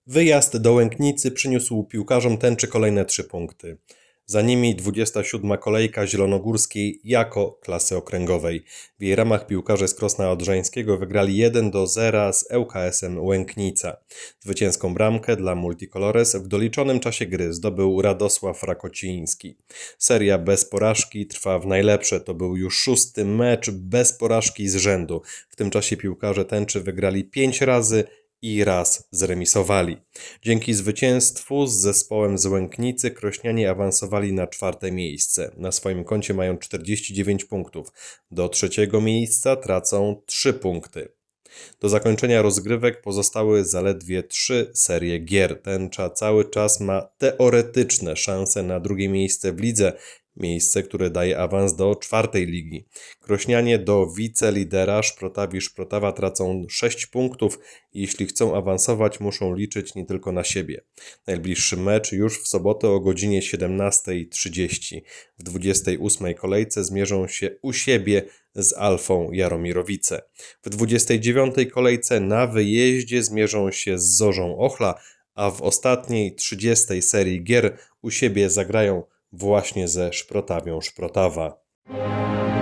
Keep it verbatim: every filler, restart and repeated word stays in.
Wyjazd do Łęknicy przyniósł piłkarzom Tęczy kolejne trzy punkty. Za nimi dwudziesta siódma kolejka zielonogórskiej jako klasy okręgowej. W jej ramach piłkarze z Krosna Odrzańskiego wygrali jeden do zera z L K S-em Łęknica. Zwycięską bramkę dla Multicolores w doliczonym czasie gry zdobył Radosław Rakociński. Seria bez porażki trwa w najlepsze. To był już szósty mecz bez porażki z rzędu. W tym czasie piłkarze Tęczy wygrali pięć razy i raz zremisowali. Dzięki zwycięstwu z zespołem z Łęknicy krośnianie awansowali na czwarte miejsce. Na swoim koncie mają czterdzieści dziewięć punktów. Do trzeciego miejsca tracą trzy punkty. Do zakończenia rozgrywek pozostały zaledwie trzy serie gier. Tęcza cały czas ma teoretyczne szanse na drugie miejsce w lidze, miejsce, które daje awans do czwartej ligi. Krośnianie do wicelidera Szprotawi-Szprotawa tracą sześć punktów i jeśli chcą awansować, muszą liczyć nie tylko na siebie. Najbliższy mecz już w sobotę o godzinie siedemnastej trzydzieści. W dwudziestej ósmej kolejce zmierzą się u siebie z Alfą Jaromirowice. W dwudziestej dziewiątej kolejce na wyjeździe zmierzą się z Zorzą Ochla, a w ostatniej trzydziestej serii gier u siebie zagrają właśnie ze Szprotawią Szprotawa.